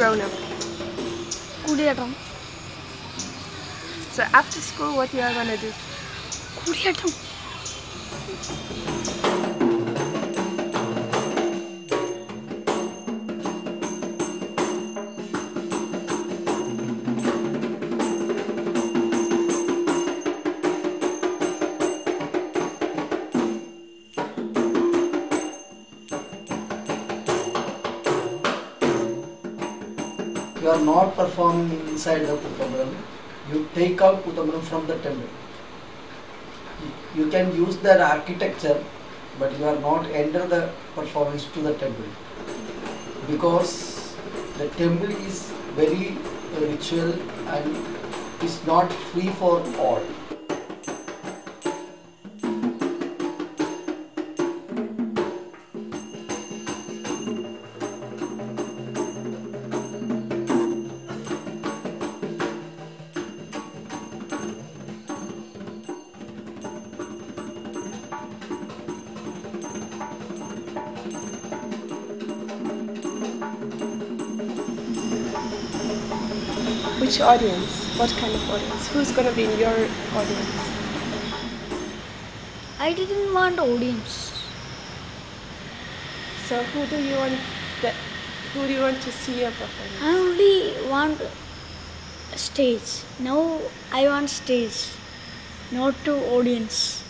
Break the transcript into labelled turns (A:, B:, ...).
A: grown up?
B: Kūṭiyāṭṭam.
A: So after school, what you are gonna do?
B: Kūṭiyāṭṭam.
C: You are not performing inside the Kūttampalam. You take out Kūttampalam from the temple. You can use that architecture, but you are not enter the performance to the temple, because the temple is very ritual and is not free for all.
A: Which audience? What kind of audience? Who's gonna be in your audience?
B: I didn't want audience.
A: So who do you want to see your performance?
B: I only want stage. Now I want stage, not to audience.